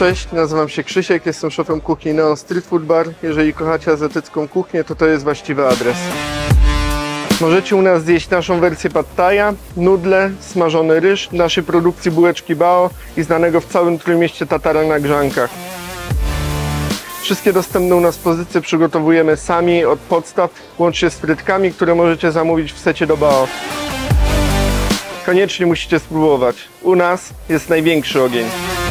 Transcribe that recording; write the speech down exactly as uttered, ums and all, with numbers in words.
Cześć, nazywam się Krzysiek, jestem szefem kuchni Neon Street Food Bar. Jeżeli kochacie azjatycką kuchnię, to to jest właściwy adres. Możecie u nas zjeść naszą wersję pad thaia, nudle, smażony ryż, naszej produkcji bułeczki bao i znanego w całym Trójmieście tatara na grzankach. Wszystkie dostępne u nas pozycje przygotowujemy sami od podstaw, łącznie z frytkami, które możecie zamówić w secie do bao. Koniecznie musicie spróbować. U nas jest największy ogień.